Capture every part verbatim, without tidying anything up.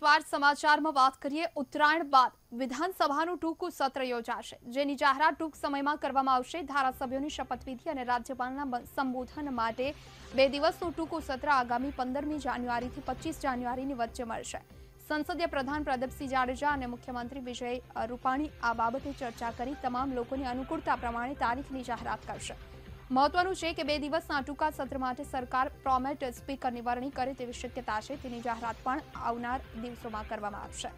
વિગતવાર સમાચારમાં વાત કરીએ। ઉત્તરાયણ બાદ વિધાનસભાનું ટૂંકું સત્ર યોજાશે, જેની જાહેરાત ટૂંક સમયમાં કરવામાં આવશે। ધારાસભ્યોની શપથવિધિ અને રાજ્યપાલના સંબોધન માટે બે દિવસનું ટૂંકું સત્ર આગામી પંદરમી જાન્યુઆરીથી પચીસ જાન્યુઆરીની વચ્ચે મળશે। સંસદીય પ્રધાન પ્રદીપસિંહ જાડેજા અને મુખ્યમંત્રી વિજય રૂપાણી આ બાબતે ચર્ચા કરી તમામ લોકોની અનુકૂળતા પ્રમાણે તારીખની જાહેરાત કરશે। મહત્વનું છે કે બે દિવસના ટૂંકા સત્ર માટે સરકાર પ્રોમેટ સ્પીકરની વરણી કરે તેવી શક્યતા છે। તેની જાહેરાત પણ આવનાર દિવસોમાં કરવામાં આવશે।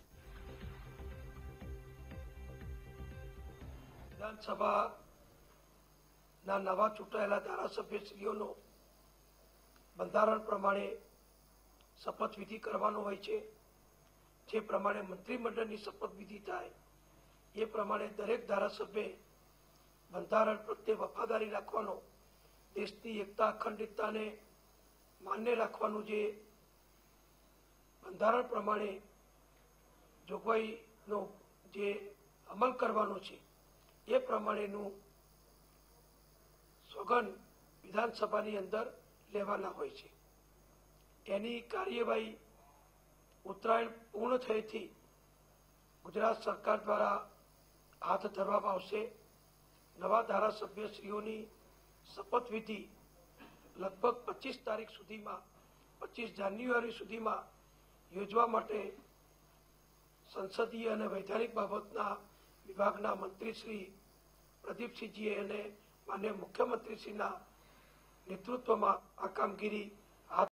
વિધાનસભાના નવા ચૂંટાયેલા ધારાસભ્યશ્રીઓનો બંધારણ પ્રમાણે શપથવિધિ કરવાનો હોય છે। જે પ્રમાણે મંત્રીમંડળની શપથવિધિ થાય એ પ્રમાણે દરેક ધારાસભ્ય બંધારણ પ્રત્યે વફાદારી રાખવાનો, દેશની એકતા અખંડિતતાને માન્ય રાખવાનું જે બંધારણ પ્રમાણે જોગવાઈનો જે અમલ કરવાનો છે એ પ્રમાણેનું સોગંદ વિધાનસભાની અંદર લેવાના હોય છે। એની કાર્યવાહી ઉત્તરાયણ પૂર્ણ થયેથી ગુજરાત સરકાર દ્વારા હાથ ધરવામાં આવશે। નવા ધારાસભ્યશ્રીઓની શપથવિધિ લગભગ પચીસ તારીખ સુધીમાં પચીસ જાન્યુઆરી સુધીમાં યોજવા માટે સંસદીય અને વૈધાનિક બાબતના વિભાગના મંત્રી શ્રી પ્રદીપસિંહજીએ અને માનનીય મુખ્યમંત્રીશ્રીના નેતૃત્વમાં આ કામગીરી